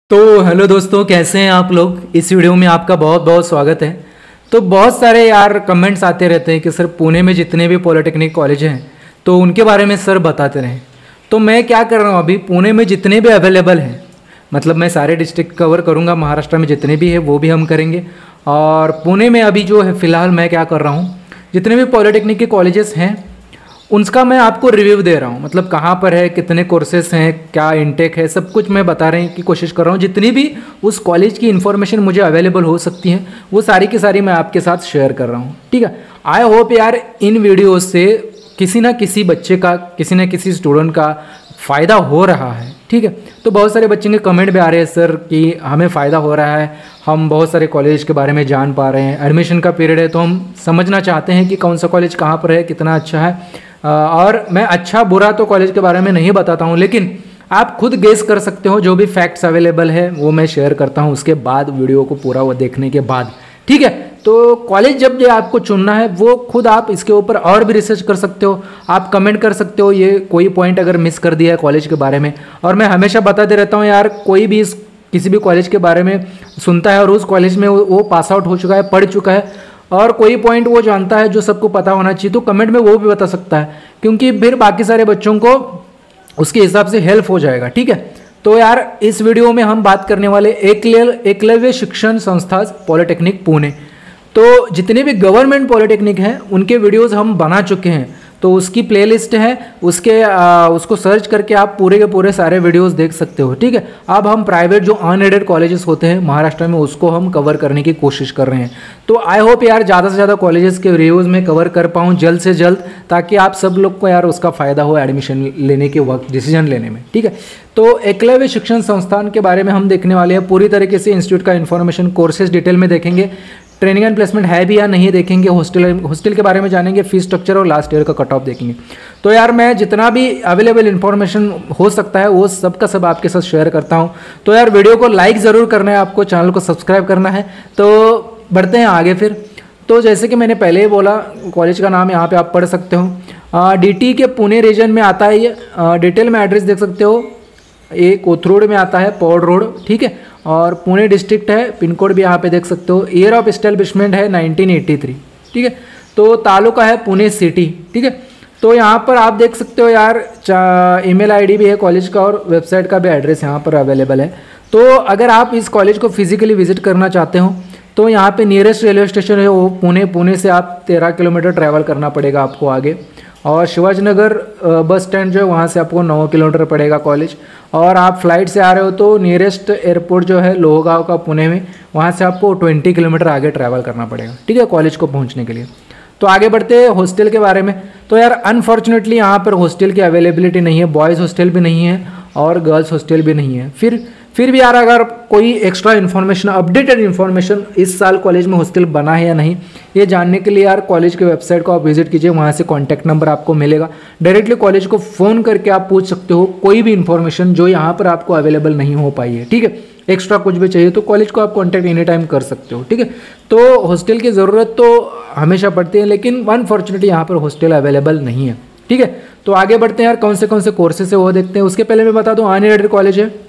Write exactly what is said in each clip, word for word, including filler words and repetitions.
तो हेलो दोस्तों, कैसे हैं आप लोग। इस वीडियो में आपका बहुत बहुत स्वागत है। तो बहुत सारे यार कमेंट्स आते रहते हैं कि सर पुणे में जितने भी पॉलिटेक्निक कॉलेज हैं तो उनके बारे में सर बताते रहें। तो मैं क्या कर रहा हूँ, अभी पुणे में जितने भी अवेलेबल हैं, मतलब मैं सारे डिस्ट्रिक्ट कवर करूँगा, महाराष्ट्र में जितने भी है वो भी हम करेंगे। और पुणे में अभी जो है फ़िलहाल मैं क्या कर रहा हूँ, जितने भी पॉलिटेक्निक के कॉलेजेस हैं उनका मैं आपको रिव्यू दे रहा हूँ। मतलब कहाँ पर है, कितने कोर्सेज हैं, क्या इनटेक है, सब कुछ मैं बता रहे की कोशिश कर रहा हूँ। जितनी भी उस कॉलेज की इन्फॉर्मेशन मुझे अवेलेबल हो सकती है वो सारी की सारी मैं आपके साथ शेयर कर रहा हूँ। ठीक है, आई होप यार इन वीडियो से किसी ना किसी बच्चे का, किसी ना किसी स्टूडेंट का फ़ायदा हो रहा है। ठीक है, तो बहुत सारे बच्चे के कमेंट भी आ रहे हैं सर कि हमें फ़ायदा हो रहा है, हम बहुत सारे कॉलेज के बारे में जान पा रहे हैं। एडमिशन का पीरियड है तो हम समझना चाहते हैं कि कौन सा कॉलेज कहाँ पर है, कितना अच्छा है। और मैं अच्छा बुरा तो कॉलेज के बारे में नहीं बताता हूँ, लेकिन आप खुद गेस कर सकते हो। जो भी फैक्ट्स अवेलेबल है वो मैं शेयर करता हूँ उसके बाद, वीडियो को पूरा वो देखने के बाद। ठीक है, तो कॉलेज जब जो आपको चुनना है वो खुद आप इसके ऊपर और भी रिसर्च कर सकते हो। आप कमेंट कर सकते हो ये कोई पॉइंट अगर मिस कर दिया है कॉलेज के बारे में। और मैं हमेशा बताते रहता हूँ यार, कोई भी इस किसी भी कॉलेज के बारे में सुनता है और उस कॉलेज में वो पास आउट हो चुका है, पढ़ चुका है, और कोई पॉइंट वो जानता है जो सबको पता होना चाहिए, तो कमेंट में वो भी बता सकता है, क्योंकि फिर बाकी सारे बच्चों को उसके हिसाब से हेल्प हो जाएगा। ठीक है, तो यार इस वीडियो में हम बात करने वाले एकलव्य एकलव्य शिक्षण संस्था पॉलिटेक्निक पुणे। तो जितने भी गवर्नमेंट पॉलिटेक्निक हैं उनके वीडियोस हम बना चुके हैं, तो उसकी प्लेलिस्ट है, उसके आ, उसको सर्च करके आप पूरे के पूरे सारे वीडियोस देख सकते हो। ठीक है, अब हम प्राइवेट जो अनएडेड कॉलेजेस होते हैं महाराष्ट्र में उसको हम कवर करने की कोशिश कर रहे हैं। तो आई होप यार ज़्यादा से ज़्यादा कॉलेजेस के रिव्यूज़ में कवर कर पाऊँ जल्द से जल्द, ताकि आप सब लोग को यार उसका फ़ायदा हो एडमिशन लेने के वक्त, डिसीजन लेने में। ठीक है, तो एकलव्य शिक्षण संस्थान के बारे में हम देखने वाले हैं पूरी तरीके से। इंस्टीट्यूट का इन्फॉर्मेशन, कोर्सेज डिटेल में देखेंगे, ट्रेनिंग एंड प्लेसमेंट है भी या नहीं देखेंगे, हॉस्टल हॉस्टल के बारे में जानेंगे, फीस स्ट्रक्चर और लास्ट ईयर का कट ऑफ देखेंगे। तो यार मैं जितना भी अवेलेबल इन्फॉर्मेशन हो सकता है वो सब का सब आपके साथ शेयर करता हूँ। तो यार वीडियो को लाइक ज़रूर करना है, आपको चैनल को सब्सक्राइब करना है। तो बढ़ते हैं आगे फिर। तो जैसे कि मैंने पहले ही बोला, कॉलेज का नाम यहाँ पर आप पढ़ सकते हो। डी टी के पुणे रीजन में आता है ये। डिटेल में एड्रेस देख सकते हो, ये कोथरूड में आता है, पौड़ रोड। ठीक है, और पुणे डिस्ट्रिक्ट है, पिन कोड भी यहाँ पे देख सकते हो। ईयर ऑफ एस्टेब्लिशमेंट है नाइनटीन एटी थ्री। ठीक है, तो तालुका है पुणे सिटी। ठीक है, तो यहाँ पर आप देख सकते हो यार, ईमेल आईडी भी है कॉलेज का और वेबसाइट का भी एड्रेस यहाँ पर अवेलेबल है। तो अगर आप इस कॉलेज को फिजिकली विजिट करना चाहते हो तो यहाँ पे नियरेस्ट रेलवे स्टेशन है वो पुणे। पुणे से आप तेरह किलोमीटर ट्रैवल करना पड़ेगा आपको आगे। और शिवाजीनगर बस स्टैंड जो है वहाँ से आपको नौ किलोमीटर पड़ेगा कॉलेज। और आप फ्लाइट से आ रहे हो तो नियरेस्ट एयरपोर्ट जो है लोहगांव का पुणे में, वहाँ से आपको बीस किलोमीटर आगे ट्रैवल करना पड़ेगा। ठीक है, कॉलेज को पहुँचने के लिए। तो आगे बढ़ते हैं हॉस्टल के बारे में। तो यार अनफॉर्चुनेटली यहाँ पर हॉस्टल की अवेलेबिलिटी नहीं है, बॉयज़ हॉस्टल भी नहीं है और गर्ल्स हॉस्टल भी नहीं है। फिर फिर भी यार अगर कोई एक्स्ट्रा इन्फॉर्मेशन, अपडेटेड इन्फॉर्मेशन इस साल कॉलेज में हॉस्टल बना है या नहीं, ये जानने के लिए यार कॉलेज के वेबसाइट को आप विजिट कीजिए, वहाँ से कॉन्टैक्ट नंबर आपको मिलेगा। डायरेक्टली कॉलेज को फ़ोन करके आप पूछ सकते हो कोई भी इन्फॉर्मेशन जो यहाँ पर आपको अवेलेबल नहीं हो पाई है। ठीक है, एक्स्ट्रा कुछ भी चाहिए तो कॉलेज को आप कॉन्टैक्ट एनी टाइम कर सकते हो। ठीक है, तो हॉस्टल की ज़रूरत तो हमेशा पड़ती है, लेकिन अनफॉर्चुनेटली यहाँ पर हॉस्टल अवेलेबल नहीं है। ठीक है, तो आगे बढ़ते हैं यार, कौन से कौन से कोर्सेज है वो देखते हैं। उसके पहले मैं बता दूँ, अनएडेड कॉलेज है,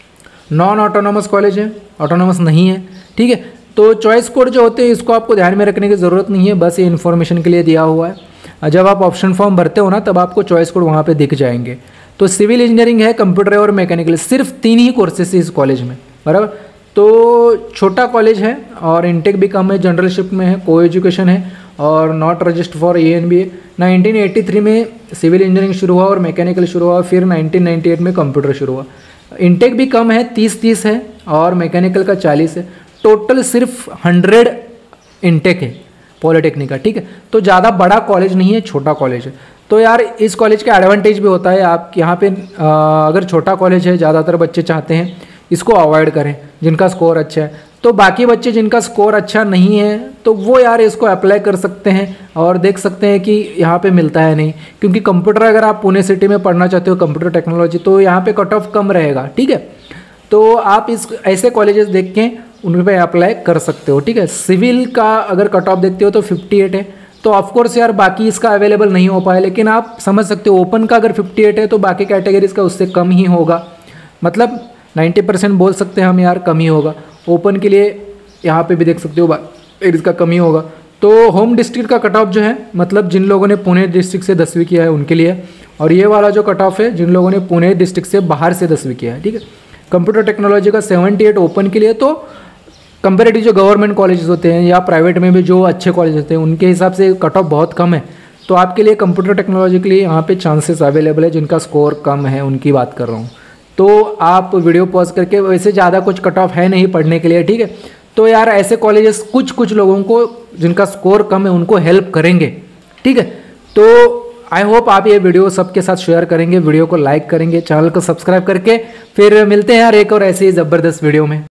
नॉन ऑटोनॉमस कॉलेज है, ऑटोनॉमस नहीं है। ठीक है, तो चॉइस कोड जो होते हैं इसको आपको ध्यान में रखने की ज़रूरत नहीं है, बस ये इन्फॉर्मेशन के लिए दिया हुआ है। जब आप ऑप्शन फॉर्म भरते हो ना तब आपको चॉइस कोड वहाँ पे दिख जाएंगे। तो सिविल इंजीनियरिंग है, कंप्यूटर और मैकेनिकल, सिर्फ तीन ही कोर्सेस इस कॉलेज में, बराबर। तो छोटा कॉलेज है और इनटेक भी कम है, जनरल शिफ्ट में है, को एजुकेशन है और not registered for A N B A. Nineteen eighty three में सिविल इंजीनियरिंग शुरू हुआ और मैकेनिकल शुरू हुआ, फिर नाइनटीन नाइन्टी एट में कंप्यूटर शुरू हुआ। इनटेक भी कम है, तीस तीस है और मैकेनिकल का चालीस है। टोटल सिर्फ हंड्रेड इनटेक है पॉलिटेक्निक का। ठीक है, तो ज़्यादा बड़ा कॉलेज नहीं है, छोटा कॉलेज है। तो यार इस कॉलेज का एडवांटेज भी होता है, आप यहाँ पे आ, अगर छोटा कॉलेज है, ज़्यादातर बच्चे चाहते हैं इसको अवॉइड करें जिनका स्कोर अच्छा है। तो बाकी बच्चे जिनका स्कोर अच्छा नहीं है तो वो यार इसको अप्लाई कर सकते हैं और देख सकते हैं कि यहाँ पे मिलता है नहीं, क्योंकि कंप्यूटर अगर आप पुणे सिटी में पढ़ना चाहते हो, कंप्यूटर टेक्नोलॉजी, तो यहाँ पे कट ऑफ कम रहेगा। ठीक है, तो आप इस ऐसे कॉलेजेस देख के उन पर अप्लाई कर सकते हो। ठीक है, सिविल का अगर कट ऑफ देखते हो तो अट्ठावन है, तो ऑफकोर्स यार बाकी इसका अवेलेबल नहीं हो पाया, लेकिन आप समझ सकते हो ओपन का अगर अट्ठावन है तो बाकी कैटेगरीज का उससे कम ही होगा। मतलब नाइन्टी परसेंट बोल सकते हैं हम यार कम ही होगा। ओपन के लिए यहाँ पे भी देख सकते हो इसका कम ही होगा। तो होम डिस्ट्रिक्ट का कट ऑफ जो है, मतलब जिन लोगों ने पुणे डिस्ट्रिक्ट से दसवीं किया है उनके लिए, और ये वाला जो कट ऑफ है जिन लोगों ने पुणे डिस्ट्रिक्ट से बाहर से दसवीं किया है, ठीक है। कंप्यूटर टेक्नोलॉजी का सेवेंटी एट ओपन के लिए, तो कंपेरेटिव जो गवर्नमेंट कॉलेजेस होते हैं या प्राइवेट में भी जो अच्छे कॉलेज होते हैं उनके हिसाब से कट ऑफ बहुत कम है। तो आपके लिए कंप्यूटर टेक्नोलॉजी के लिए यहाँ पे चांसेस अवेलेबल है, जिनका स्कोर कम है उनकी बात कर रहा हूँ। तो आप वीडियो पॉज करके, वैसे ज़्यादा कुछ कट ऑफ है नहीं पढ़ने के लिए, ठीक है। तो यार ऐसे कॉलेजेस कुछ कुछ लोगों को जिनका स्कोर कम है उनको हेल्प करेंगे, ठीक है। तो आई होप आप ये वीडियो सबके साथ शेयर करेंगे, वीडियो को लाइक करेंगे, चैनल को सब्सक्राइब करके। फिर मिलते हैं यार एक और ऐसे ही ज़बरदस्त वीडियो में।